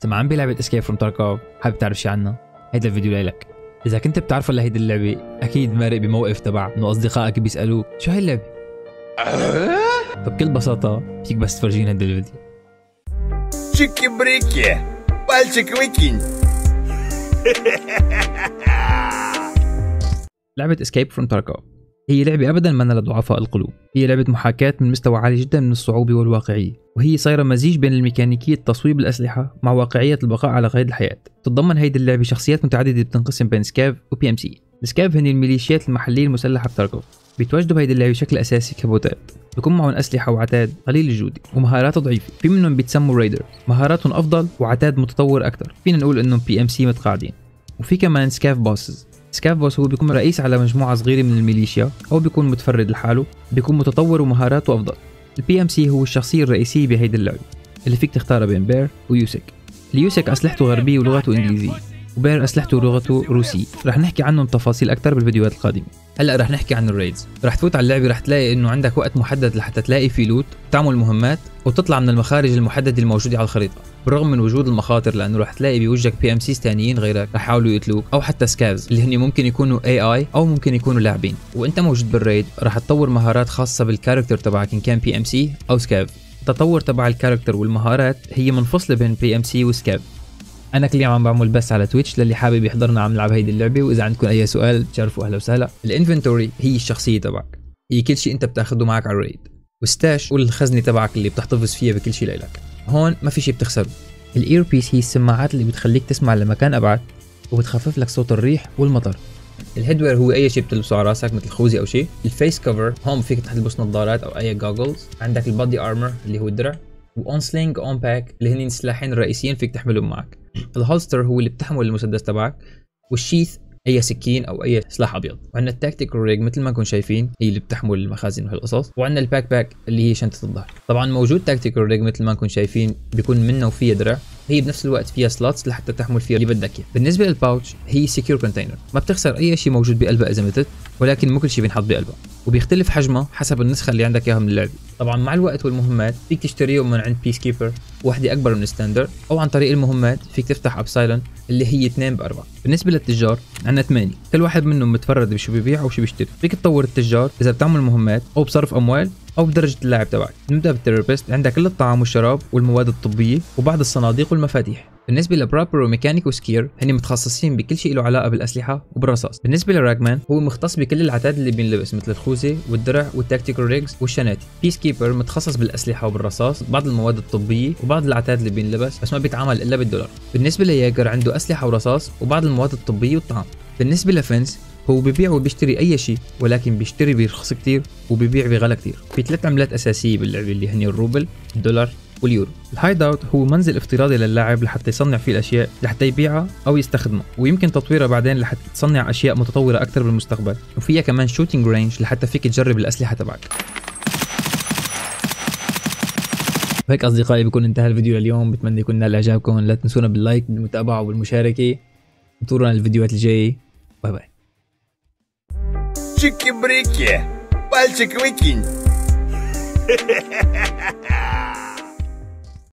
سمعان بلعبة اسكيب فروم تاركوف؟ حابب تعرف شي عنها؟ هيدا الفيديو لإلك. إذا كنت بتعرف ولا هيدي اللعبة أكيد مارق بموقف تبع إنه أصدقائك بيسألوك شو هاي اللعبة؟ فبكل بساطة فيك بس تفرجينا هيدا الفيديو. Чики брики, пальчик выкинь. لعبة اسكيب فروم تاركوف هي لعبة أبداً منا لضعفاء القلوب، هي لعبة محاكاة من مستوى عالي جداً من الصعوبة والواقعية، وهي صايرة مزيج بين الميكانيكية تصويب الأسلحة مع واقعية البقاء على قيد الحياة. تتضمن هيدي اللعبة شخصيات متعددة بتنقسم بين سكاف وبي ام سي. السكاف هن الميليشيات المحلية المسلحة بتاركوف، بيتواجدوا بهيدي اللعبة بشكل أساسي كبوتات، بيكون معهم أسلحة وعتاد قليل الجودة ومهارات ضعيفة. في منهم بيتسموا رايدر، مهاراتهم أفضل وعتاد متطور أكثر، فينا نقول إنهم بي ام سي متقاعدين. وفي كمان سكاف بوسز. سكاف بوس هو بيكون رئيس على مجموعة صغيرة من الميليشيا أو بيكون متفرد لحاله، بيكون متطور ومهاراته أفضل. البي ام سي هو الشخصية الرئيسية بهيدي اللعبة اللي فيك تختارها بين بير ويوسك. اليوسك أسلحته غربية ولغته إنجليزية، وبير أسلحته ولغته روسية. رح نحكي عنهم تفاصيل أكثر بالفيديوهات القادمة. هلا رح نحكي عن الريدز. رح تفوت على اللعبة رح تلاقي إنه عندك وقت محدد لحتى تلاقي فيه لوت، تعمل مهمات وتطلع من المخارج المحددة الموجودة على الخريطة. بالرغم من وجود المخاطر لأنه رح تلاقي بوجهك بي ام سيز ثانيين غيرك رح يحاولوا يقتلوك، أو حتى سكافز اللي هن ممكن يكونوا اي اي أو ممكن يكونوا لاعبين. وأنت موجود بالريد رح تطور مهارات خاصة بالكاركتر تبعك إن كان بي ام سي أو سكاف. التطور تبع الكاركتر والمهارات هي منفصلة بين بي ام سي وسكاف. انا كل يوم عم بعمل بس على تويتش للي حابب يحضرنا عم نلعب هيدي اللعبه، واذا عندكم اي سؤال تشرفوا اهلا وسهلا. الانفنتوري هي الشخصيه تبعك، هي كل شيء انت بتاخده معك على الريد. والستاش والخزنه تبعك اللي بتحتفظ فيها بكل شيء لإلك. هون ما في شيء بتخسره. الاير بيس هي السماعات اللي بتخليك تسمع لمكان ابعد وبتخفف لك صوت الريح والمطر. الهيدوير هو اي شيء بتلبسه على راسك مثل خوذه او شيء. الفيس كفر هون فيك تلبس نظارات او اي جوجلز. عندك البادي ارمر اللي هو الدرع، وأون سلينج وأون باك اللي هن السلاحين الرئيسيين فيك تحملهم معك. الهولستر هو اللي بتحمل المسدس تبعك، والشيث اي سكين او اي سلاح ابيض. وعندنا التاكتيكال ريج مثل ما انكم شايفين هي اللي بتحمل المخازن وهالقصص. وعندنا الباك باك اللي هي شنطه الظهر. طبعا موجود تاكتيكال ريج مثل ما انكم شايفين بيكون منه وفيها درع، هي بنفس الوقت فيها سلوتس لحتى تحمل فيها اللي بدك اياه. بالنسبه للباوتش هي سكيور كونتينر، ما بتخسر اي شيء موجود بقلبها اذا متت، ولكن مو كل شيء بينحط بقلبها، وبيختلف حجمها حسب النسخه اللي عندك اياها من اللعبه. طبعا مع الوقت والمهمات فيك تشتريهم من عند بيس كيبر وحده اكبر من الستاندرد، او عن طريق المهمات فيك تفتح ابسايلون اللي هي 2 ب4. بالنسبه للتجار عندنا 8، كل واحد منهم متفرد بشو بيبيع وشو بيشتري. فيك تطور التجار اذا بتعمل مهمات او بصرف اموال او بدرجه اللاعب تبعك. نبدا بالثيرابيست، عندك كل الطعام والشراب والمواد الطبيه وبعض الصناديق والمفاتيح. بالنسبه لبرابر وميكانيك وسكير هن متخصصين بكل شيء له علاقه بالاسلحه وبالرصاص. بالنسبه لراجمان هو مختص بكل العتاد اللي بينلبس مثل الخوذه والدرع والتاكتيكال ريجز والشناتي. بيس كيبر متخصص بالاسلحه وبالرصاص، بعض المواد الطبيه وبعض العتاد اللي بينلبس بس ما بيتعامل الا بالدولار. بالنسبه لياجر عنده اسلحه ورصاص وبعض المواد الطبيه والطعام. بالنسبه لفنس هو ببيع وبيشتري اي شيء، ولكن بيشتري برخص كتير وبيبيع بغلا كتير. في 3 عملات اساسيه باللعبه اللي هن الروبل، الدولار واليورو. الهايد اوت هو منزل افتراضي للاعب لحتى يصنع فيه الاشياء لحتى يبيعها او يستخدمها، ويمكن تطويرها بعدين لحتى تصنع اشياء متطوره اكثر بالمستقبل. وفيها كمان شوتينج رينج لحتى فيك تجرب الاسلحه تبعك. وهيك اصدقائي بكون انتهى الفيديو لليوم، بتمنى يكون نال اعجابكم. لا تنسونا باللايك بالمتابعه وبالمشاركه، انطرونا الفيديوهات الجايه. باي باي. Чики брики, пальчик выкинь.